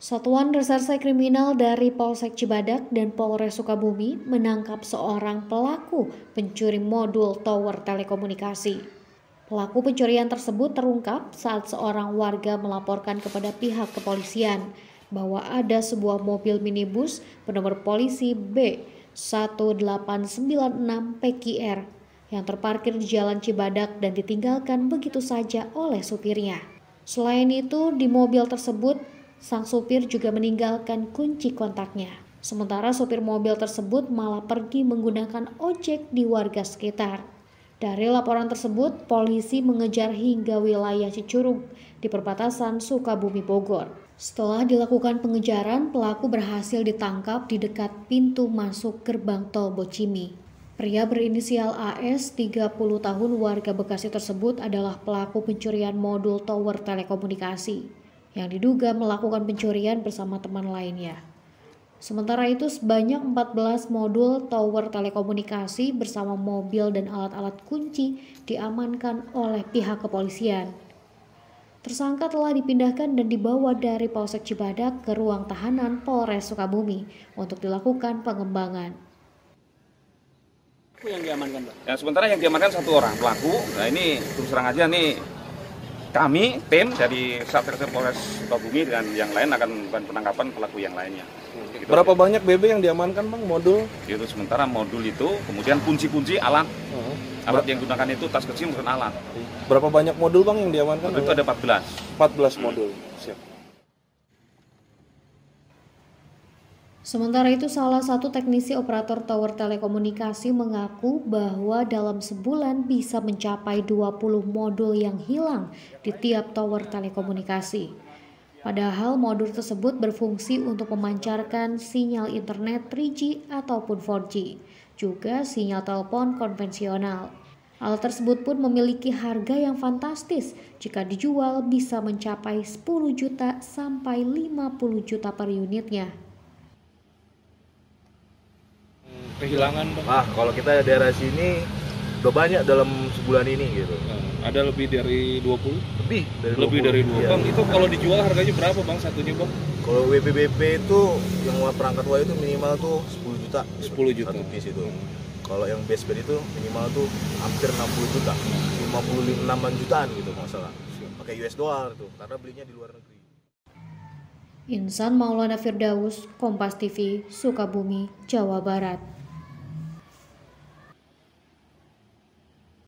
Satuan Reserse Kriminal dari Polsek Cibadak dan Polres Sukabumi menangkap seorang pelaku pencuri modul tower telekomunikasi. Pelaku pencurian tersebut terungkap saat seorang warga melaporkan kepada pihak kepolisian bahwa ada sebuah mobil minibus bernomor polisi B1896 PQR yang terparkir di Jalan Cibadak dan ditinggalkan begitu saja oleh supirnya. Selain itu, di mobil tersebut sang supir juga meninggalkan kunci kontaknya. Sementara supir mobil tersebut malah pergi menggunakan ojek di warga sekitar. Dari laporan tersebut, polisi mengejar hingga wilayah Cicurug di perbatasan Sukabumi Bogor. Setelah dilakukan pengejaran, pelaku berhasil ditangkap di dekat pintu masuk gerbang tol Bocimi. Pria berinisial AS, 30 tahun warga Bekasi tersebut adalah pelaku pencurian modul tower telekomunikasi yang diduga melakukan pencurian bersama teman lainnya. Sementara itu, sebanyak 14 modul tower telekomunikasi bersama mobil dan alat-alat kunci diamankan oleh pihak kepolisian. Tersangka telah dipindahkan dan dibawa dari Polsek Cibadak ke ruang tahanan Polres Sukabumi untuk dilakukan pengembangan. Yang diamankan, Pak? Ya, sementara yang diamankan satu orang pelaku. Nah, ini terus terang aja nih, kami tim dari Satreskrim Polres Sukabumi dan yang lain akan melakukan penangkapan pelaku yang lainnya. Gitu. Berapa banyak BB yang diamankan, Bang, modul? Itu sementara modul itu, kemudian kunci-kunci alat. Alat yang digunakan itu tas kecil bukan alat. Berapa banyak modul, Bang, yang diamankan? Itu ada 14. 14 modul. Siap. Sementara itu, salah satu teknisi operator tower telekomunikasi mengaku bahwa dalam sebulan bisa mencapai 20 modul yang hilang di tiap tower telekomunikasi. Padahal modul tersebut berfungsi untuk memancarkan sinyal internet 3G ataupun 4G, juga sinyal telepon konvensional. Alat tersebut pun memiliki harga yang fantastis, jika dijual bisa mencapai 10 juta sampai 50 juta per unitnya. Kehilangan, Bang? Kalau kita daerah sini udah banyak dalam sebulan ini gitu. Ada lebih dari 20? Lebih dari 20. Iya. Bang, itu kalau dijual harganya berapa, Bang, satunya, Bang? Kalau WPBP itu yang perangkat W itu minimal tuh 10 juta. 10 juta. Satu piece itu. Kalau yang base band itu minimal tuh hampir 60 juta. 56 jutaan gitu masalah. Pakai US dollar tuh karena belinya di luar negeri. Insan Maulana Firdaus, Kompas TV, Sukabumi, Jawa Barat.